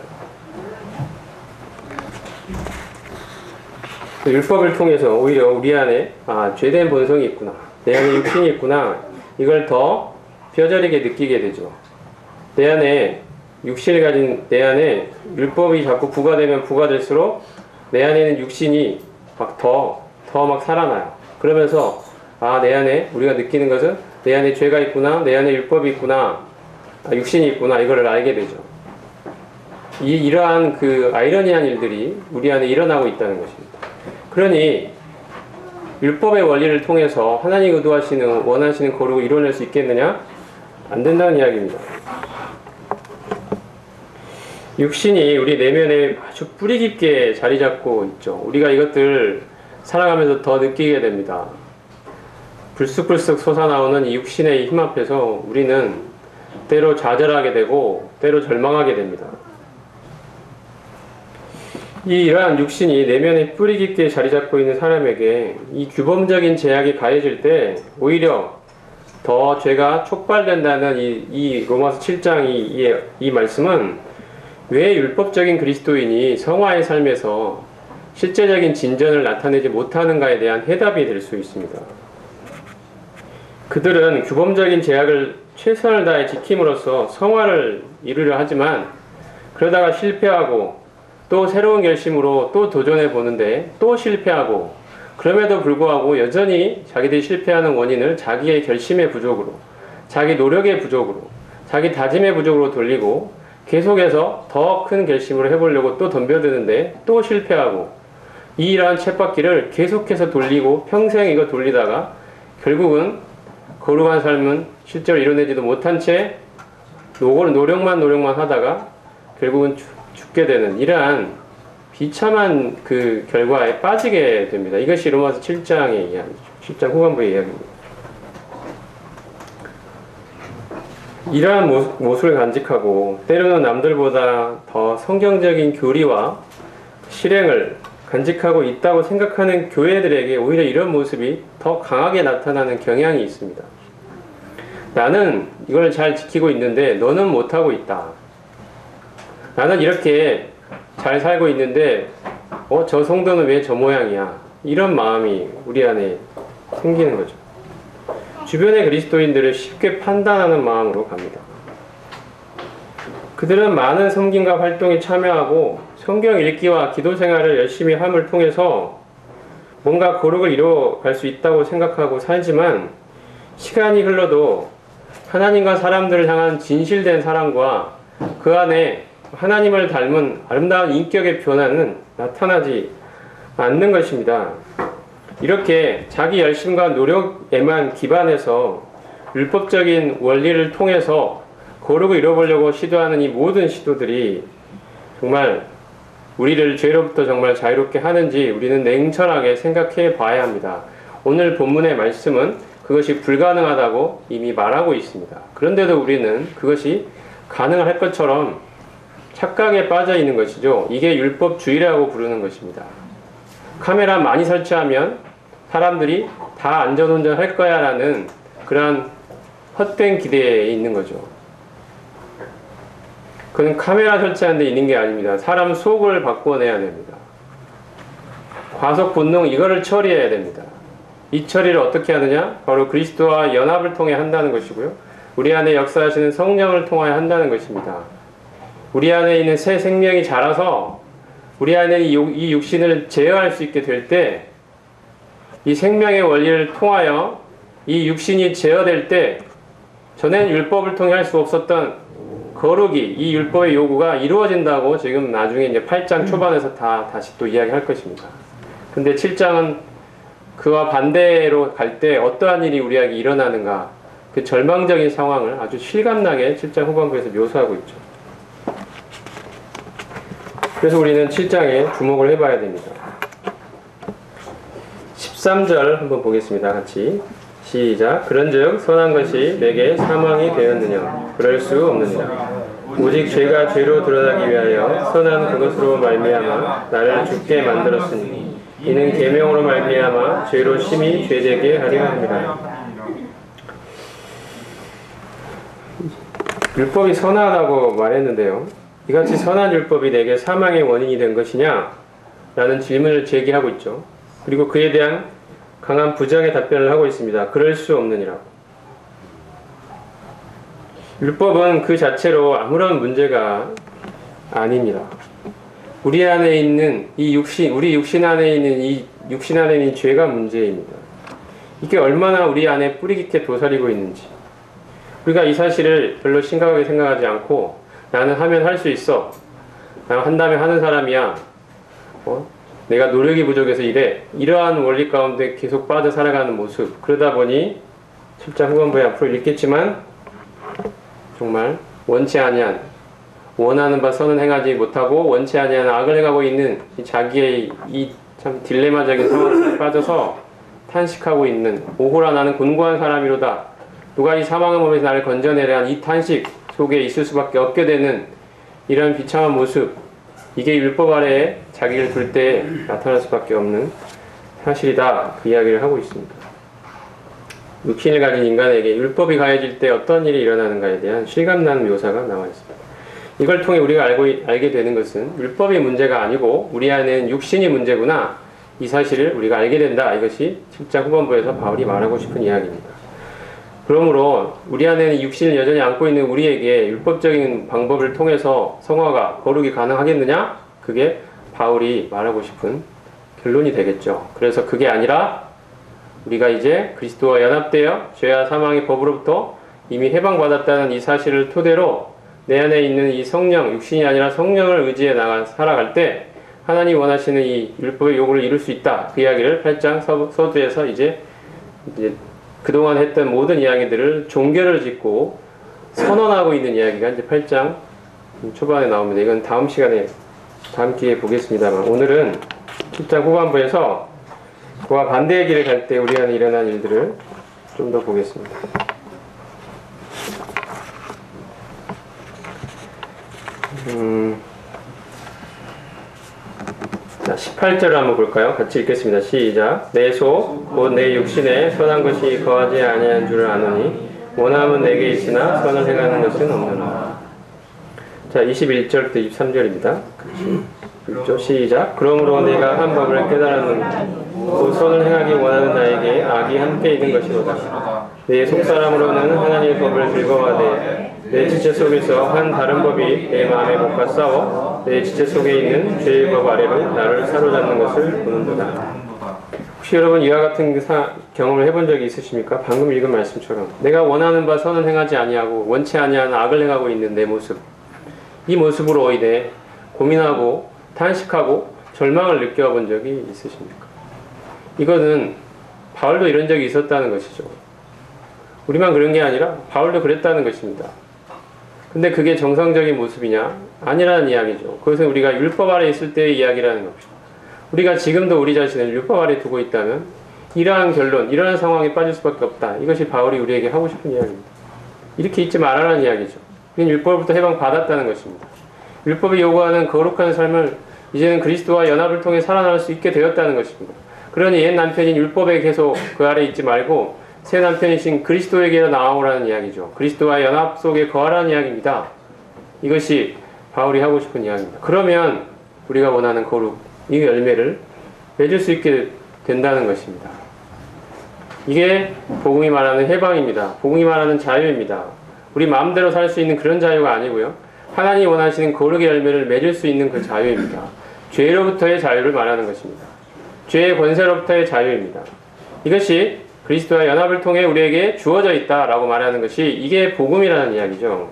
그 율법을 통해서 오히려 우리 안에 죄된 본성이 있구나. 내 안에 육신이 있구나. 이걸 더 뼈저리게 느끼게 되죠. 내 안에 육신을 가진 내 안에 율법이 자꾸 부과되면 부과될수록 내 안에 있는 육신이 막 더 막 살아나요. 그러면서 내 안에 우리가 느끼는 것은 내 안에 죄가 있구나, 내 안에 율법이 있구나, 육신이 있구나 이거를 알게 되죠. 이러한 그 아이러니한 일들이 우리 안에 일어나고 있다는 것입니다. 그러니 율법의 원리를 통해서 하나님 의도하시는 원하시는 거룩을 이뤄낼 수 있겠느냐? 안 된다는 이야기입니다. 육신이 우리 내면에 아주 뿌리 깊게 자리 잡고 있죠. 우리가 이것들 살아가면서 더 느끼게 됩니다. 불쑥불쑥 솟아나오는 이 육신의 힘 앞에서 우리는 때로 좌절하게 되고 때로 절망하게 됩니다. 이러한 육신이 내면에 뿌리 깊게 자리 잡고 있는 사람에게 이 규범적인 제약이 가해질 때 오히려 더 죄가 촉발된다는 이 로마서 7장 이 말씀은 왜 율법적인 그리스도인이 성화의 삶에서 실제적인 진전을 나타내지 못하는가에 대한 해답이 될 수 있습니다. 그들은 규범적인 제약을 최선을 다해 지킴으로써 성화를 이루려 하지만 그러다가 실패하고 또 새로운 결심으로 또 도전해 보는데 또 실패하고 그럼에도 불구하고 여전히 자기들이 실패하는 원인을 자기의 결심의 부족으로 자기 노력의 부족으로 자기 다짐의 부족으로 돌리고 계속해서 더 큰 결심으로 해보려고 또 덤벼드는데 또 실패하고 이러한 쳇바퀴를 계속해서 돌리고 평생 이거 돌리다가 결국은 거룩한 삶은 실제로 이뤄내지도 못한 채 노력만 하다가 결국은 죽게 되는 이러한 비참한 그 결과에 빠지게 됩니다. 이것이 로마서 7장의 이야기죠. 7장 후반부의 이야기입니다. 이러한 모습을 간직하고 때로는 남들보다 더 성경적인 교리와 실행을 간직하고 있다고 생각하는 교회들에게 오히려 이런 모습이 더 강하게 나타나는 경향이 있습니다. 나는 이걸 잘 지키고 있는데 너는 못하고 있다. 나는 이렇게 잘 살고 있는데 저 성도는 왜 저 모양이야? 이런 마음이 우리 안에 생기는 거죠. 주변의 그리스도인들을 쉽게 판단하는 마음으로 갑니다. 그들은 많은 섬김과 활동에 참여하고 성경 읽기와 기도 생활을 열심히 함을 통해서 뭔가 거룩을 이뤄갈 수 있다고 생각하고 살지만 시간이 흘러도 하나님과 사람들을 향한 진실된 사랑과 그 안에 하나님을 닮은 아름다운 인격의 변화는 나타나지 않는 것입니다. 이렇게 자기 열심과 노력에만 기반해서 율법적인 원리를 통해서 거룩을 이뤄보려고 시도하는 이 모든 시도들이 정말 우리를 죄로부터 정말 자유롭게 하는지 우리는 냉철하게 생각해 봐야 합니다. 오늘 본문의 말씀은 그것이 불가능하다고 이미 말하고 있습니다. 그런데도 우리는 그것이 가능할 것처럼 착각에 빠져 있는 것이죠. 이게 율법주의라고 부르는 것입니다. 카메라 많이 설치하면 사람들이 다 안전운전 할 거야 라는 그러한 헛된 기대에 있는 거죠. 그건 카메라 설치하는 데 있는 게 아닙니다. 사람 속을 바꿔내야 됩니다. 과속 본능 이거를 처리해야 됩니다. 이 처리를 어떻게 하느냐? 바로 그리스도와 연합을 통해 한다는 것이고요. 우리 안에 역사하시는 성령을 통하여 한다는 것입니다. 우리 안에 있는 새 생명이 자라서 우리 안에 이 육신을 제어할 수 있게 될 때 이 생명의 원리를 통하여 이 육신이 제어될 때 전엔 율법을 통해 할 수 없었던 거룩이 이 율법의 요구가 이루어진다고 지금 나중에 이제 8장 초반에서 다시 또 이야기할 것입니다. 근데 7장은 그와 반대로 갈 때 어떠한 일이 우리에게 일어나는가 그 절망적인 상황을 아주 실감나게 7장 후반부에서 묘사하고 있죠. 그래서 우리는 7장에 주목을 해봐야 됩니다. 13절 한번 보겠습니다. 같이 시작. 그런즉 선한 것이 내게 사망이 되었느냐? 그럴 수 없느니라. 오직 죄가 죄로 드러나기 위하여 선한 그것으로 말미암아 나를 죽게 만들었으니 이는 계명으로 말미암아 죄로 심히 죄되게 하려 함이라. 율법이 선하다고 말했는데요. 이같이 선한 율법이 내게 사망의 원인이 된 것이냐? 라는 질문을 제기하고 있죠. 그리고 그에 대한 강한 부정의 답변을 하고 있습니다. 그럴 수 없느니라고. 율법은 그 자체로 아무런 문제가 아닙니다. 우리 안에 있는 이 육신, 우리 육신 안에 있는 이 육신 안에 있는 죄가 문제입니다. 이게 얼마나 우리 안에 뿌리 깊게 도사리고 있는지. 우리가 이 사실을 별로 심각하게 생각하지 않고 나는 하면 할 수 있어. 나는 한다면 하는 사람이야. 내가 노력이 부족해서 이래. 이러한 원리 가운데 계속 빠져 살아가는 모습. 그러다 보니 7장 후반부에 앞으로 읽겠지만 정말 원치 아니한 원하는 바 선은 행하지 못하고 원치 아니한 악을 행하고 있는 자기의 이 참 딜레마적인 상황에 빠져서 탄식하고 있는 오호라 나는 곤고한 사람이로다. 누가 이 사망의 몸에서 나를 건져내려 한 이 탄식 속에 있을 수밖에 없게 되는 이런 비참한 모습. 이게 율법 아래에 자기를 둘 때 나타날 수밖에 없는 사실이다. 그 이야기를 하고 있습니다. 육신을 가진 인간에게 율법이 가해질 때 어떤 일이 일어나는가에 대한 실감나는 묘사가 나와 있습니다. 이걸 통해 우리가 알게 되는 것은 율법이 문제가 아니고 우리 안에는 육신이 문제구나. 이 사실을 우리가 알게 된다. 이것이 7장 후반부에서 바울이 말하고 싶은 이야기입니다. 그러므로 우리 안에는 육신을 여전히 안고 있는 우리에게 율법적인 방법을 통해서 성화가 거룩이 가능하겠느냐? 그게 바울이 말하고 싶은 결론이 되겠죠. 그래서 그게 아니라 우리가 이제 그리스도와 연합되어 죄와 사망의 법으로부터 이미 해방받았다는 이 사실을 토대로 내 안에 있는 이 성령, 육신이 아니라 성령을 의지해 나가 살아갈 때 하나님 원하시는 이 율법의 요구를 이룰 수 있다. 그 이야기를 8장 서두에서 이제 그동안 했던 모든 이야기들을 종결을 짓고 선언하고 있는 이야기가 이제 8장 초반에 나옵니다. 이건 다음 시간에, 다음 기회에 보겠습니다만, 오늘은 10장 후반부에서 그와 반대의 길을 갈 때 우리 안에 일어난 일들을 좀 더 보겠습니다. 자, 18절을 한번 볼까요? 같이 읽겠습니다. 시작. 내 속, 곧 내 육신에 선한 것이 거하지 아니한 줄을 아노니 원함은 내게 있으나 선을 행하는 것은 없느니라. 자, 21절부터 23절입니다. 읽죠. 시작. 그러므로 내가 한 법을 깨달았노니 곧 선을 행하기 원하는 나에게 악이 함께 있는 것이로다. 내 속사람으로는 하나님의 법을 즐거워하되 내 지체 속에서 한 다른 법이 내 마음에 복과 싸워 내 지체 속에 있는 죄의 법 아래로 나를 사로잡는 것을 보는도다. 혹시 여러분 이와 같은 경험을 해본 적이 있으십니까? 방금 읽은 말씀처럼 내가 원하는 바 선은 행하지 아니하고 원치 아니하는 악을 행하고 있는 내 모습, 이 모습으로 오히려 고민하고 탄식하고 절망을 느껴본 적이 있으십니까? 이거는 바울도 이런 적이 있었다는 것이죠. 우리만 그런 게 아니라 바울도 그랬다는 것입니다. 근데 그게 정상적인 모습이냐? 아니라는 이야기죠. 그것은 우리가 율법 아래 있을 때의 이야기라는 겁니다. 우리가 지금도 우리 자신을 율법 아래 두고 있다면 이러한 결론, 이러한 상황에 빠질 수밖에 없다. 이것이 바울이 우리에게 하고 싶은 이야기입니다. 이렇게 있지 말아라는 이야기죠. 우리는 율법부터 해방받았다는 것입니다. 율법이 요구하는 거룩한 삶을 이제는 그리스도와 연합을 통해 살아날 수 있게 되었다는 것입니다. 그러니 옛 남편인 율법에 계속 그 아래 있지 말고 새 남편이신 그리스도에게로 나아오라는 이야기죠. 그리스도와 연합 속에 거하라는 이야기입니다. 이것이 바울이 하고 싶은 이야기입니다. 그러면 우리가 원하는 거룩, 이 열매를 맺을 수 있게 된다는 것입니다. 이게 복음이 말하는 해방입니다. 복음이 말하는 자유입니다. 우리 마음대로 살 수 있는 그런 자유가 아니고요. 하나님이 원하시는 거룩의 열매를 맺을 수 있는 그 자유입니다. 죄로부터의 자유를 말하는 것입니다. 죄의 권세로부터의 자유입니다. 이것이 그리스도와 연합을 통해 우리에게 주어져 있다라고 말하는 것이 이게 복음이라는 이야기죠.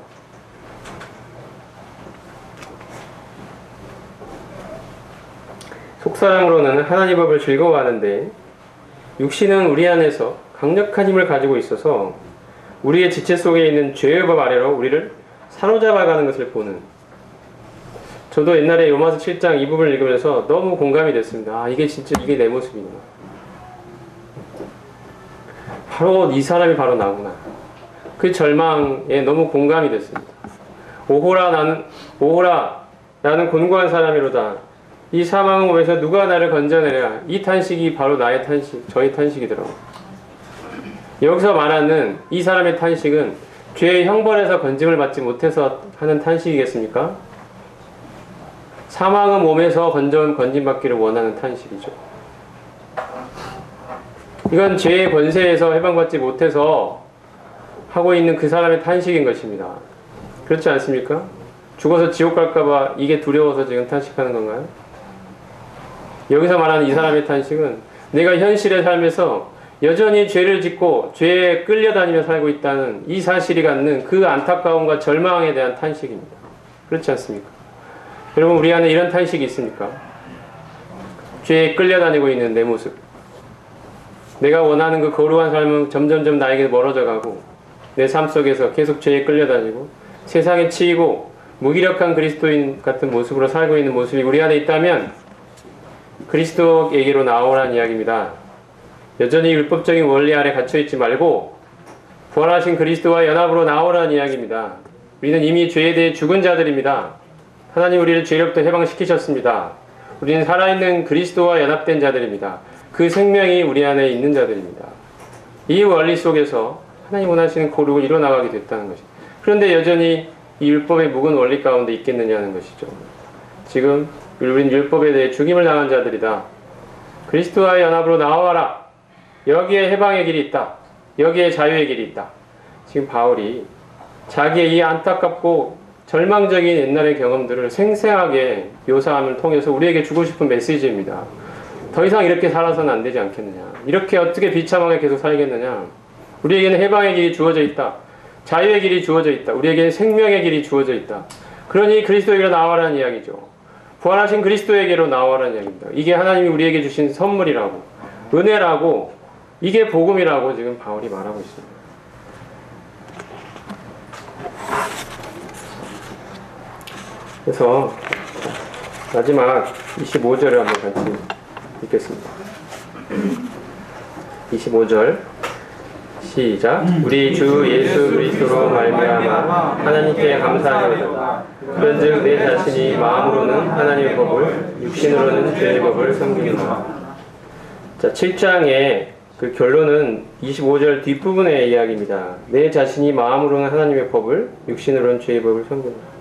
속사람으로는 하나님 법을 즐거워하는데 육신은 우리 안에서 강력한 힘을 가지고 있어서 우리의 지체 속에 있는 죄의 법 아래로 우리를 사로잡아가는 것을 보는, 저도 옛날에 로마서 7장 이 부분을 읽으면서 너무 공감이 됐습니다. 아, 이게 진짜 이게 내 모습이구나. 바로 이 사람이 바로 나구나. 그 절망에 너무 공감이 됐습니다. 오호라 나는 곤고한 사람이로다. 이 사망의 몸에서 누가 나를 건져내랴. 이 탄식이 바로 나의 탄식, 저의 탄식이더라고요. 여기서 말하는 이 사람의 탄식은 죄의 형벌에서 건짐을 받지 못해서 하는 탄식이겠습니까? 사망의 몸에서 건짐받기를 원하는 탄식이죠. 이건 죄의 권세에서 해방받지 못해서 하고 있는 그 사람의 탄식인 것입니다. 그렇지 않습니까? 죽어서 지옥 갈까봐 이게 두려워서 지금 탄식하는 건가요? 여기서 말하는 이 사람의 탄식은 내가 현실의 삶에서 여전히 죄를 짓고 죄에 끌려다니며 살고 있다는 이 사실이 갖는 그 안타까움과 절망에 대한 탄식입니다. 그렇지 않습니까? 여러분, 우리 안에 이런 탄식이 있습니까? 죄에 끌려다니고 있는 내 모습. 내가 원하는 그 거룩한 삶은 점점점 나에게 멀어져 가고 내 삶 속에서 계속 죄에 끌려다니고 세상에 치이고 무기력한 그리스도인 같은 모습으로 살고 있는 모습이 우리 안에 있다면 그리스도에게로 나오라는 이야기입니다. 여전히 율법적인 원리 아래 갇혀있지 말고 부활하신 그리스도와 연합으로 나오라는 이야기입니다. 우리는 이미 죄에 대해 죽은 자들입니다. 하나님 우리를 죄로부터 해방시키셨습니다. 우리는 살아있는 그리스도와 연합된 자들입니다. 그 생명이 우리 안에 있는 자들입니다. 이 원리 속에서 하나님 원하시는 거룩을 이뤄나가게 됐다는 것입니다. 그런데 여전히 이 율법의 묵은 원리 가운데 있겠느냐는 것이죠. 지금 우리는 율법에 대해 죽임을 당한 자들이다. 그리스도와의 연합으로 나와라. 여기에 해방의 길이 있다. 여기에 자유의 길이 있다. 지금 바울이 자기의 이 안타깝고 절망적인 옛날의 경험들을 생생하게 묘사함을 통해서 우리에게 주고 싶은 메시지입니다. 더 이상 이렇게 살아서는 안 되지 않겠느냐. 이렇게 어떻게 비참하게 계속 살겠느냐. 우리에게는 해방의 길이 주어져 있다. 자유의 길이 주어져 있다. 우리에게 생명의 길이 주어져 있다. 그러니 그리스도에게로 나와라는 이야기죠. 부활하신 그리스도에게로 나와라는 이야기입니다. 이게 하나님이 우리에게 주신 선물이라고, 은혜라고, 이게 복음이라고 지금 바울이 말하고 있습니다. 그래서 마지막 25절을 한번 같이 읽겠습니다. 25절 시작. 우리 주 예수 그리스도로 말미암아 하나님께 감사하노라. 그런즉 내 자신이 마음으로는 하나님의 법을, 육신으로는 죄의 법을 섬기노라. 자, 7장의 그 결론은 25절 뒷부분의 이야기입니다. 내 자신이 마음으로는 하나님의 법을, 육신으로는 죄의 법을 섬기노라.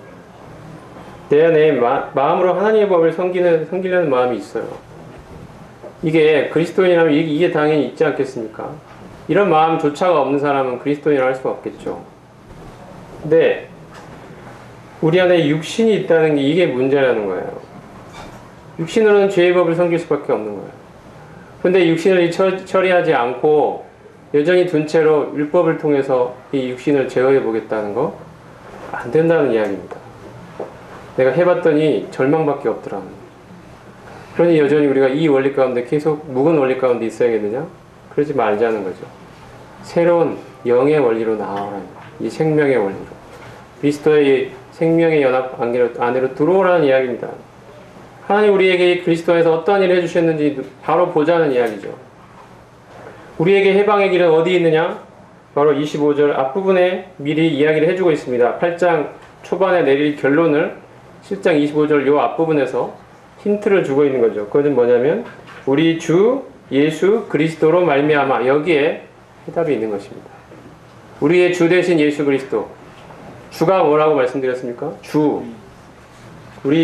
내 안에 마음으로 하나님의 법을 섬기려는 마음이 있어요. 이게 그리스도인이라면 이게 당연히 있지 않겠습니까? 이런 마음조차가 없는 사람은 그리스도인이라 할 수가 없겠죠. 근데 우리 안에 육신이 있다는 게 이게 문제라는 거예요. 육신으로는 죄의 법을 섬길 수밖에 없는 거예요. 근데 육신을 처리하지 않고 여전히 둔 채로 율법을 통해서 이 육신을 제어해 보겠다는 거 안 된다는 이야기입니다. 내가 해봤더니 절망밖에 없더라. 그러니 여전히 우리가 이 원리 가운데 계속 묵은 원리 가운데 있어야겠느냐? 그러지 말자는 거죠. 새로운 영의 원리로 나아라. 이 생명의 원리로. 그리스도의 생명의 연합 안으로 들어오라는 이야기입니다. 하나님 우리에게 그리스도 안에서 어떤 일을 해주셨는지 바로 보자는 이야기죠. 우리에게 해방의 길은 어디 있느냐? 바로 25절 앞부분에 미리 이야기를 해주고 있습니다. 8장 초반에 내릴 결론을 7장 25절 요 앞부분에서 힌트를 주고 있는 거죠. 그것은 뭐냐면 우리 주 예수 그리스도로 말미암아, 여기에 해답이 있는 것입니다. 우리의 주 대신 예수 그리스도. 주가 뭐라고 말씀드렸습니까? 주. 우리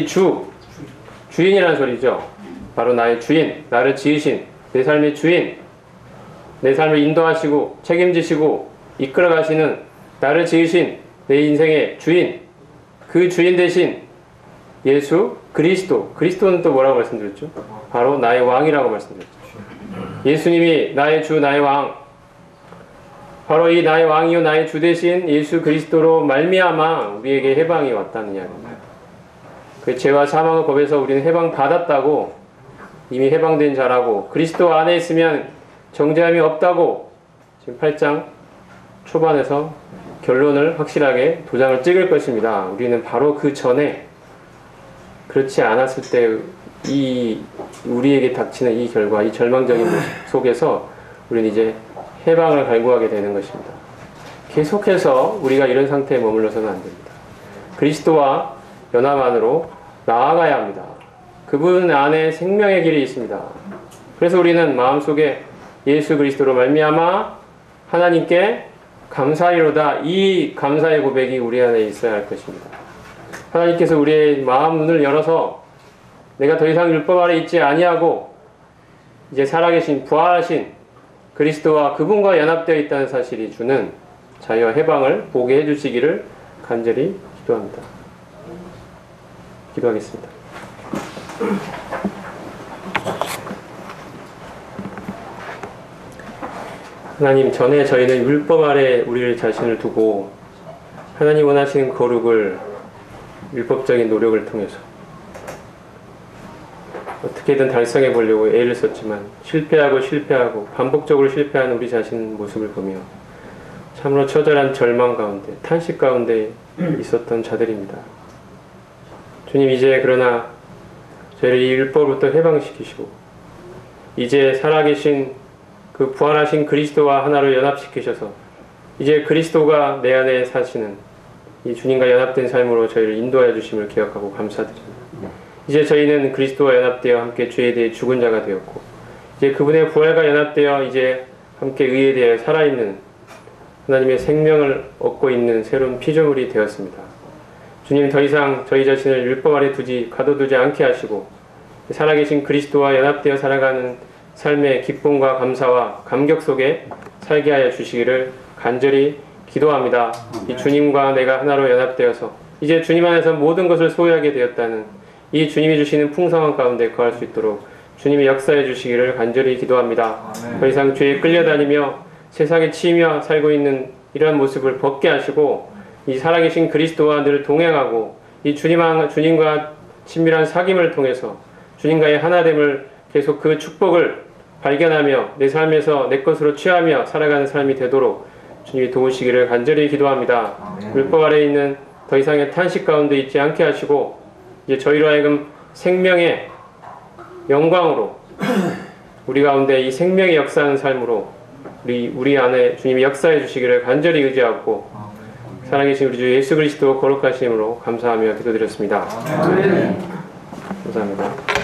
주인이라는 소리죠. 바로 나의 주인, 나를 지으신, 내 삶의 주인, 내 삶을 인도하시고 책임지시고 이끌어가시는, 나를 지으신 내 인생의 주인, 그 주인 대신 예수 그리스도. 그리스도는 또 뭐라고 말씀드렸죠? 바로 나의 왕이라고 말씀드렸죠. 예수님이 나의 주, 나의 왕. 바로 이 나의 왕이요 나의 주 대신 예수 그리스도로 말미암아 우리에게 해방이 왔다는 이야기입니다. 그 죄와 사망의 법에서 우리는 해방받았다고, 이미 해방된 자라고, 그리스도 안에 있으면 정죄함이 없다고 지금 8장 초반에서 결론을 확실하게 도장을 찍을 것입니다. 우리는 바로 그 전에 그렇지 않았을 때 우리에게 닥치는 이 결과, 이 절망적인 모습 속에서 우리는 이제 해방을 갈구하게 되는 것입니다. 계속해서 우리가 이런 상태에 머물러서는 안 됩니다. 그리스도와 연합 안으로 나아가야 합니다. 그분 안에 생명의 길이 있습니다. 그래서 우리는 마음속에 예수 그리스도로 말미암아 하나님께 감사이로다, 이 감사의 고백이 우리 안에 있어야 할 것입니다. 하나님께서 우리의 마음 눈을 열어서 내가 더 이상 율법 아래 있지 아니하고 이제 살아계신 부활하신 그리스도와 그분과 연합되어 있다는 사실이 주는 자유와 해방을 보게 해주시기를 간절히 기도합니다. 기도하겠습니다. 하나님, 전에 저희는 율법 아래 우리를 자신을 두고 하나님 원하시는 거룩을 율법적인 노력을 통해서 어떻게든 달성해 보려고 애를 썼지만 실패하고 반복적으로 실패하는 우리 자신 모습을 보며 참으로 처절한 절망 가운데, 탄식 가운데 있었던 자들입니다. 주님, 이제 그러나 저희를 이 율법으로부터 해방시키시고 이제 살아계신 그 부활하신 그리스도와 하나로 연합시키셔서 이제 그리스도가 내 안에 사시는 이 주님과 연합된 삶으로 저희를 인도하여 주심을 기억하고 감사드립니다. 이제 저희는 그리스도와 연합되어 함께 죄에 대해 죽은 자가 되었고 이제 그분의 부활과 연합되어 이제 함께 의에 대해 살아있는 하나님의 생명을 얻고 있는 새로운 피조물이 되었습니다. 주님, 더 이상 저희 자신을 율법 아래 가둬두지 않게 하시고 살아계신 그리스도와 연합되어 살아가는 삶의 기쁨과 감사와 감격 속에 살게 하여 주시기를 간절히 기도합니다. 이 주님과 내가 하나로 연합되어서 이제 주님 안에서 모든 것을 소유하게 되었다는 이 주님이 주시는 풍성한 가운데 거할 수 있도록 주님이 역사해 주시기를 간절히 기도합니다. 더 이상 죄에 끌려다니며 세상에 치이며 살고 있는 이러한 모습을 벗게 하시고 이 살아계신 그리스도와 늘 동행하고 이 주님과 친밀한 사귐을 통해서 주님과의 하나됨을 계속 그 축복을 발견하며 내 삶에서 내 것으로 취하며 살아가는 삶이 되도록 주님이 도우시기를 간절히 기도합니다. 율법 아래에 있는 더 이상의 탄식 가운데 있지 않게 하시고 이제 저희로 하여금 생명의 영광으로 우리 가운데 이 생명의 역사하는 삶으로 우리 안에 주님이 역사해 주시기를 간절히 의지하고 살아계신 우리 주 예수 그리스도 거룩하신 이름으로 감사하며 기도드렸습니다. 감사합니다.